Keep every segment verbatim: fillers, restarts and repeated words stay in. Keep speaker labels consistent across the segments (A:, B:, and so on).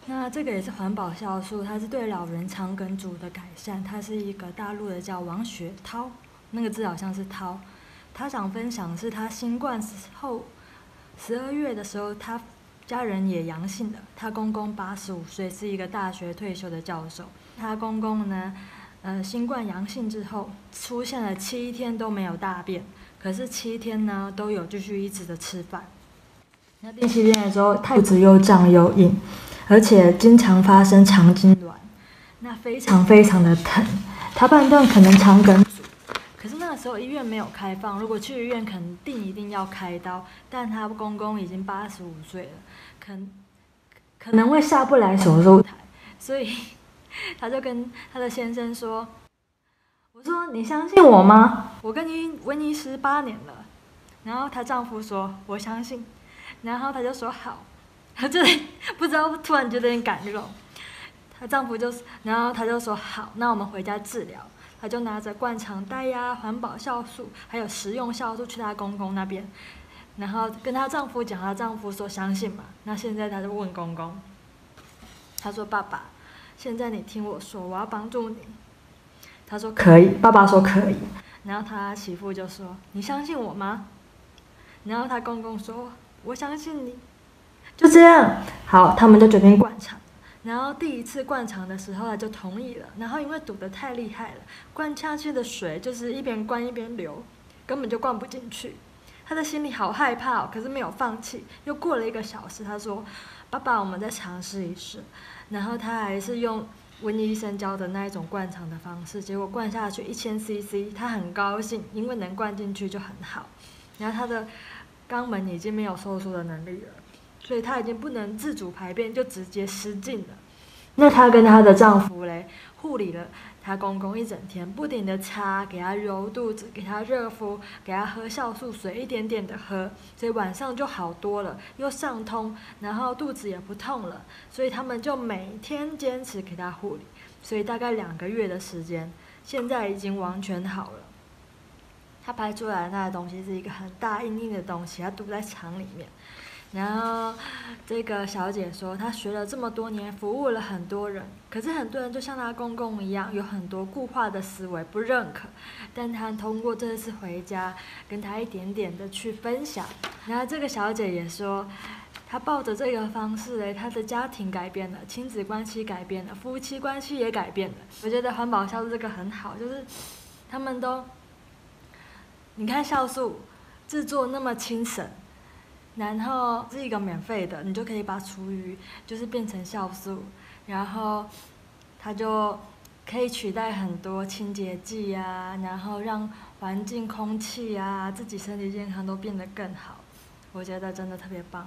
A: 那这个也是环保酵素，它是对老人肠梗阻的改善。它是一个大陆的叫王学涛，那个字好像是涛。他想分享是他新冠后十二月的时候，他家人也阳性了。他公公八十五岁，是一个大学退休的教授。他公公呢，呃，新冠阳性之后，出现了七天都没有大便，可是七天呢都有继续一直的吃饭。那第七天的时候，肚子又胀又硬，而且经常发生肠痉挛，那非常非常的疼。他判断可能肠梗阻，可是那个时候医院没有开放，如果去医院肯定一定要开刀。但他公公已经八十五岁了，可可能会下不来手术台，所以他就跟他的先生说：“我说你相信我吗？我跟你温医师八年了。”然后她丈夫说：“我相信。”然后她就说好，她就不知道突然觉得有点感动。她丈夫就，然后她就说好，那我们回家治疗。她就拿着灌肠袋呀、环保酵素，还有食用酵素去她公公那边，然后跟她丈夫讲，她丈夫说相信嘛。那现在她就问公公，她说爸爸，现在你听我说，我要帮助你。他说可以，爸爸说可以。然后他媳妇就说你相信我吗？然后他公公说我相信你。就这样，好，他们就决定灌肠。然后第一次灌肠的时候，他就同意了。然后因为堵得太厉害了，灌下去的水就是一边灌一边流，根本就灌不进去。他的心里好害怕哦，可是没有放弃。又过了一个小时，他说：“爸爸，我们再尝试一试。”然后他还是用温医生教的那一种灌肠的方式，结果灌下去一千 C C， 他很高兴，因为能灌进去就很好。然后他的肛门已经没有收缩的能力了，所以她已经不能自主排便，就直接失禁了。那她跟她的丈夫嘞，护理了她公公一整天，不停的擦，给他揉肚子，给他热敷，给他喝酵素水，一点点的喝，所以晚上就好多了，又上通，然后肚子也不痛了，所以他们就每天坚持给他护理，所以大概两个月的时间，现在已经完全好了。他拍出来的那个东西是一个很大硬硬的东西，它堵在肠里面。然后这个小姐说，她学了这么多年，服务了很多人，可是很多人就像她公公一样，有很多固化的思维不认可。但她通过这次回家，跟她一点点的去分享。然后这个小姐也说，她抱着这个方式嘞，她的家庭改变了，亲子关系改变了，夫妻关系也改变了。我觉得环保酵素这个很好，就是他们都。你看酵素制作那么轻省，然后是一个免费的，你就可以把厨余就是变成酵素，然后它就可以取代很多清洁剂啊，然后让环境、空气啊，自己身体健康都变得更好。我觉得真的特别棒。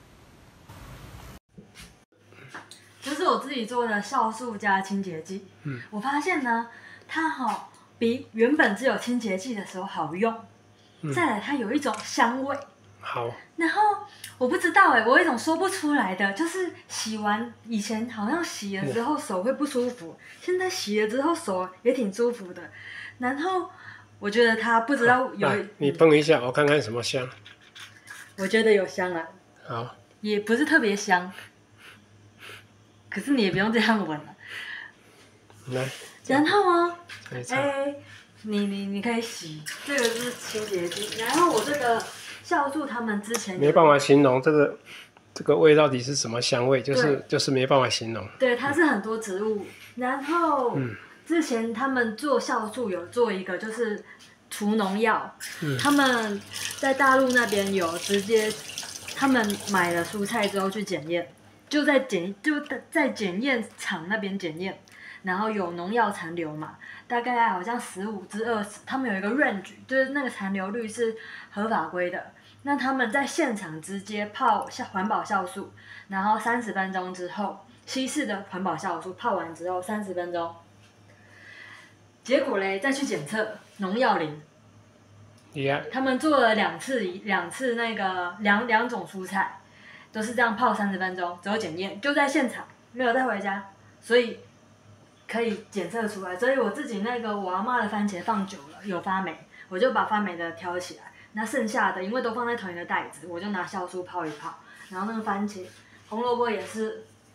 A: 这是我自己做的酵素加清洁剂，嗯，我发现呢，它好。比原本只有清洁剂的时候好用，嗯、再来它有一种香味，
B: 好。
A: 然后我不知道哎，我有一种说不出来的，就是洗完以前好像洗了之后手会不舒服，嗯、现在洗了之后手也挺舒服的。然后我觉得它不知道有，
B: 你碰一下，我看看什么香。
A: 我觉得有香啊。
B: 好。
A: 也不是特别香，可是你也不用这样闻了。
B: 来。
A: 然后啊，哎，你你你可以洗，这个是清洁剂。然后我这个酵素，他们之前
B: 没办法形容这个这个味到底是什么香味，就是就是没办法形容。
A: 对，它是很多植物。然后、嗯、之前他们做酵素有做一个就是除农药，嗯、他们在大陆那边有直接，他们买了蔬菜之后去检验，就在检就在检验厂那边检验。然后有农药残留嘛，大概好像十五至二十，他们有一个 range， 就是那个残留率是合法规的。那他们在现场直接泡环保酵素，然后三十分钟之后，稀释的环保酵素泡完之后三十分钟，结果嘞再去检测农药零。
B: Yeah.
A: 他们做了两次两次那个两两种蔬菜，都是这样泡三十分钟，之后检验就在现场，没有带回家，所以。可以检测出来，所以我自己那个我阿嬷的番茄放久了有发霉，我就把发霉的挑起来，那剩下的因为都放在同一个袋子，我就拿酵素泡一泡，然后那个番茄、红萝卜也是，我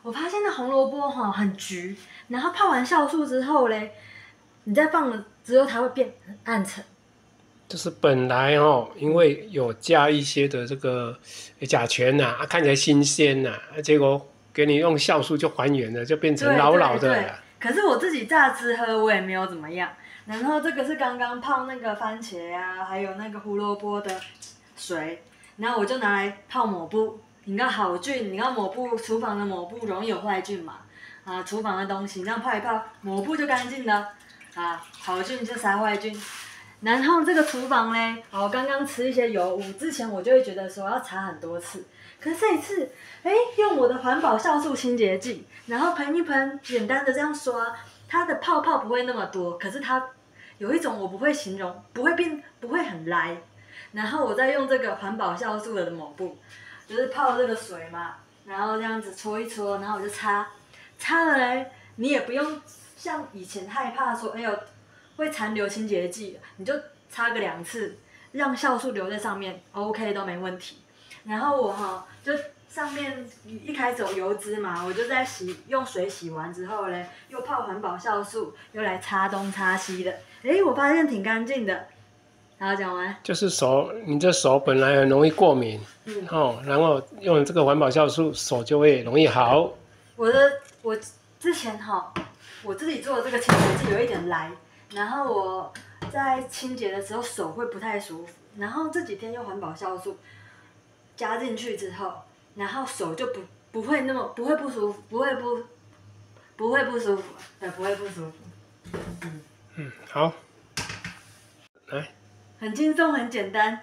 A: 我发现那红萝卜哈很橘，然后泡完酵素之后嘞，你再放了之后它会变很暗沉。
B: 就是本来哦，因为有加一些的这个甲醛呐、啊，看起来新鲜呐、啊，结果给你用酵素就还原了，就变成老老的了。
A: 对对对，可是我自己榨汁喝，我也没有怎么样。然后这个是刚刚泡那个番茄啊，还有那个胡萝卜的水，然后我就拿来泡抹布。你看好菌，你看抹布，厨房的抹布容易有坏菌嘛？啊，厨房的东西，这样泡一泡，抹布就干净了。啊，好菌就杀坏菌。然后这个厨房嘞，我刚刚吃一些油污，之前我就会觉得说要擦很多次，可是这一次，哎，用我的环保酵素清洁剂，然后喷一喷，简单的这样刷，它的泡泡不会那么多，可是它有一种我不会形容，不会变，不会很来。然后我再用这个环保酵素的抹布，就是泡这个水嘛，然后这样子搓一搓，然后我就擦，擦了嘞，你也不用像以前害怕说，哎呦。会残留清洁剂，你就擦个两次，让酵素留在上面 ，OK 都没问题。然后我哈就上面一开始有油脂嘛，我就在洗用水洗完之后嘞，又泡环保酵素，又来擦东擦西的，哎，我发现挺干净的。然后讲完，
B: 就是手，你这手本来很容易过敏，嗯哦，然后用这个环保酵素，手就会容易好。
A: 我的我之前哈，我自己做的这个清洁剂有一点来。然后我在清洁的时候手会不太舒服，然后这几天用环保酵素加进去之后，然后手就不不会那么不会不舒服，不会不不会不舒服，对，不会不舒服。
B: 嗯嗯，好，来，
A: 很轻松，很简单。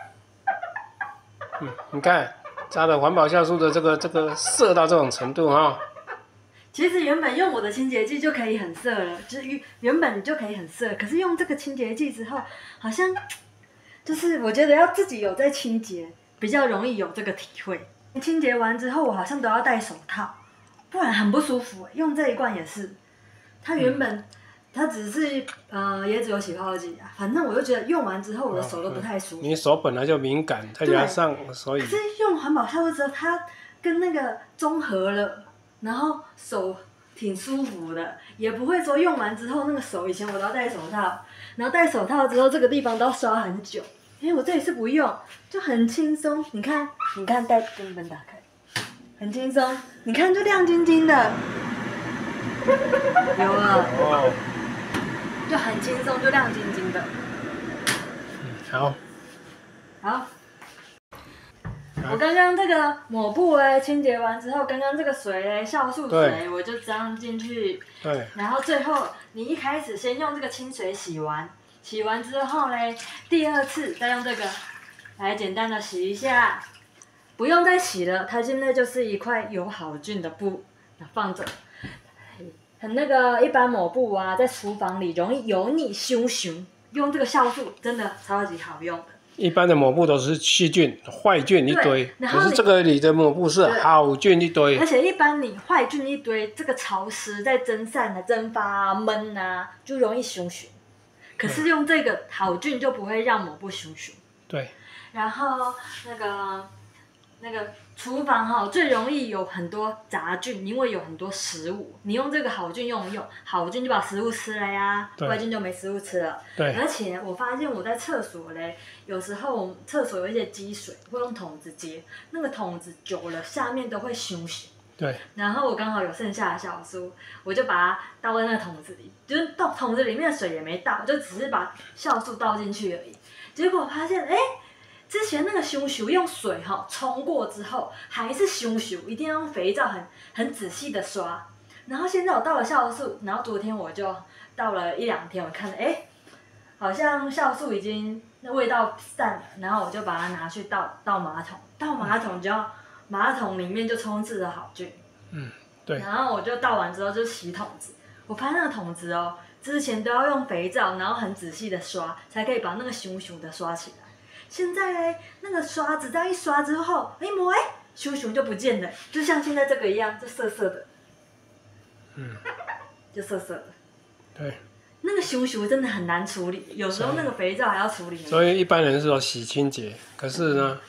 B: 嗯，你看加了环保酵素的这个这个色到这种程度哈、哦。
A: 其实原本用我的清洁剂就可以很色了，就是原本就可以很色，可是用这个清洁剂之后，好像就是我觉得要自己有在清洁，比较容易有这个体会。清洁完之后，我好像都要戴手套，不然很不舒服。用这一罐也是，它原本、嗯、它只是呃也只有起泡剂啊，反正我就觉得用完之后我的手都不太舒服。
B: 你手本来就敏感，再加上所以。
A: 可是用环保酵素之后，它跟那个中和了。然后手挺舒服的，也不会说用完之后那个手，以前我都要戴手套，然后戴手套之后这个地方都要刷很久。哎，我这里是不用，就很轻松。你看，你看戴根本打开，很轻松。你看就亮晶晶的，有了，哦，就很轻松，就亮晶晶的。
B: 嗯，好，
A: 好。我刚刚这个抹布哎，清洁完之后，刚刚这个水哎，酵素水我就装进去。
B: 对。
A: 然后最后你一开始先用这个清水洗完，洗完之后嘞，第二次再用这个来简单的洗一下，不用再洗了，它现在就是一块有好菌的布，放着。很那个一般抹布啊，在厨房里容易油腻熊熊，用这个酵素真的超级好用的。
B: 一般的抹布都是细菌、坏菌一堆，可是这个里的抹布是好菌一堆。
A: 而且一般你坏菌一堆，这个潮湿在蒸散啊、蒸发啊、闷啊，就容易熊熊。可是用这个好菌就不会让抹布熊熊。
B: 对。
A: 然后那个那个厨房哈、哦，最容易有很多杂菌，因为有很多食物。你用这个好菌用一用，好菌就把食物吃了呀，坏菌就没食物吃了。
B: 对。
A: 而且我发现我在厕所嘞，有时候我们厕所有一些积水，会用桶子接，那个桶子久了下面都会熊熊。
B: 对。
A: 然后我刚好有剩下的酵素，我就把它倒在那个桶子里，就是倒桶子里面的水也没倒，就只是把酵素倒进去而已。结果发现，哎。之前那个熊熊用水哈冲过之后还是熊熊，一定要用肥皂很很仔细的刷。然后现在我倒了酵素，然后昨天我就倒了一两天，我看哎，好像酵素已经那味道散了，然后我就把它拿去倒倒马桶，倒马桶就要马桶里面就充斥着好菌。
B: 嗯，对。
A: 然后我就倒完之后就洗桶子，我发现那个桶子哦，之前都要用肥皂，然后很仔细的刷，才可以把那个熊熊的刷起来。现在呢，那个刷子这样一刷之后，一摸哎，熊熊就不见了，就像现在这个一样，就涩涩的，
B: 嗯，
A: 就涩涩的。
B: 对。
A: 那个熊熊真的很难处理，有时候那个肥皂还要处理。
B: 所以一般人是说洗清洁，可是呢，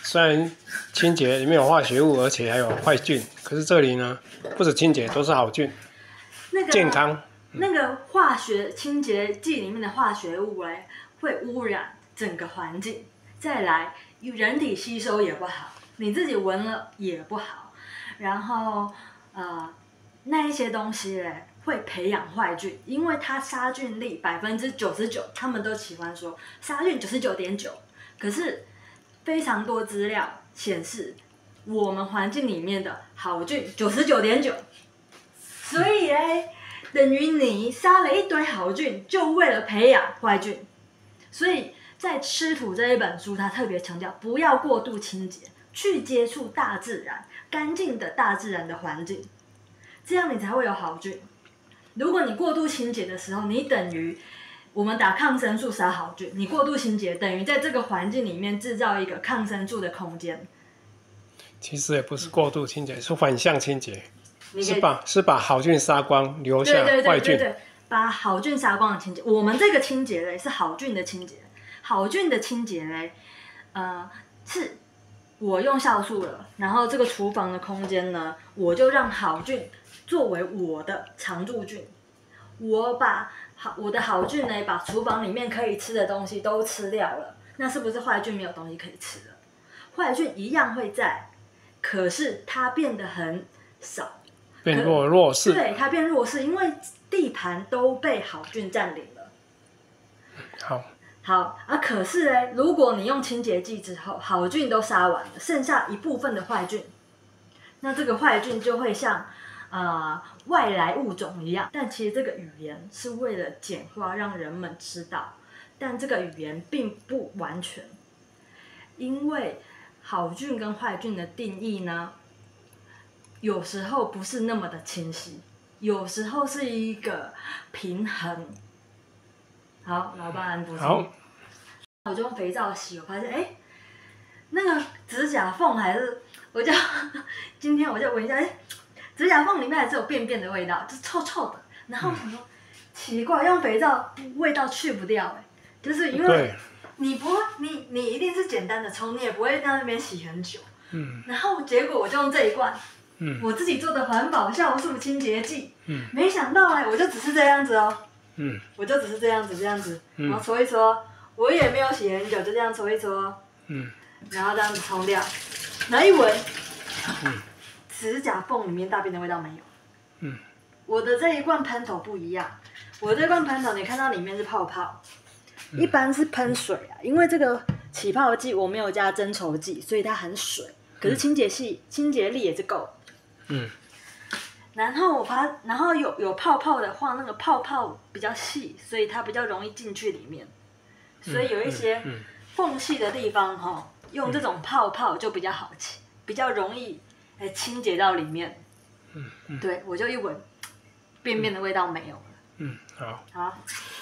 B: 虽然清洁里面有化学物，而且还有坏菌，可是这里呢，不止清洁，都是好菌，
A: 那个
B: 健康。
A: 那个化学清洁剂里面的化学物嘞，会污染整个环境。再来，人体吸收也不好，你自己闻了也不好。然后，呃，那一些东西嘞，会培养坏菌，因为它杀菌力百分之九十九，他们都喜欢说杀菌九十九点九。可是，非常多资料显示，我们环境里面的好菌九十九点九，所以嘞。等于你杀了一堆好菌，就为了培养坏菌。所以在《吃土》这一本书，它特别强调不要过度清洁，去接触大自然，干净的大自然的环境，这样你才会有好菌。如果你过度清洁的时候，你等于我们打抗生素杀好菌，你过度清洁等于在这个环境里面制造一个抗生素的空间。
B: 其实也不是过度清洁，是反向清洁。是把是把好菌杀光，留下坏菌。
A: 对对对对对，把好菌杀光的清洁。我们这个清洁嘞是好菌的清洁，好菌的清洁嘞，呃，是我用酵素了，然后这个厨房的空间呢，我就让好菌作为我的常驻菌。我把好我的好菌呢，把厨房里面可以吃的东西都吃掉了，那是不是坏菌没有东西可以吃了？坏菌一样会在，可是它变得很少。
B: 变弱弱势，
A: 对，它变弱势，因为地盘都被好菌占领了。
B: 好，
A: 好啊，可是呢，如果你用清洁剂之后，好菌都杀完了，剩下一部分的坏菌，那这个坏菌就会像呃外来物种一样。但其实这个语言是为了简化，让人们知道，但这个语言并不完全，因为好菌跟坏菌的定义呢。有时候不是那么的清晰，有时候是一个平衡。好，老板补充。好，我就用肥皂洗，我发现哎、欸，那个指甲缝还是，我就今天我就闻一下，哎、欸，指甲缝里面还是有便便的味道，就臭臭的。然后我想说，嗯、奇怪，用肥皂味道去不掉、欸，哎，就是因为你不会，你你一定是简单的冲，你也不会在那边洗很久。嗯。然后结果我就用这一罐。嗯、我自己做的环保酵素清洁剂，嗯、没想到哎，我就只是这样子哦，嗯、我就只是这样子这样子，嗯、然后搓一搓，我也没有洗很久，就这样搓一搓，嗯、然后这样子冲掉，然后一闻，嗯、指甲缝里面大便的味道没有，嗯、我的这一罐喷头不一样，我这罐喷头你看到里面是泡泡，嗯、一般是喷水啊，因为这个起泡剂我没有加增稠剂，所以它很水，可是清洁系、嗯、清洁力也是够。嗯，然后我发，然后有有泡泡的话，那个泡泡比较细，所以它比较容易进去里面。所以有一些缝隙的地方哈、哦，用这种泡泡就比较好清，比较容易哎清洁到里面。嗯嗯，对我就一闻，便便的味道没有了。嗯，好。好。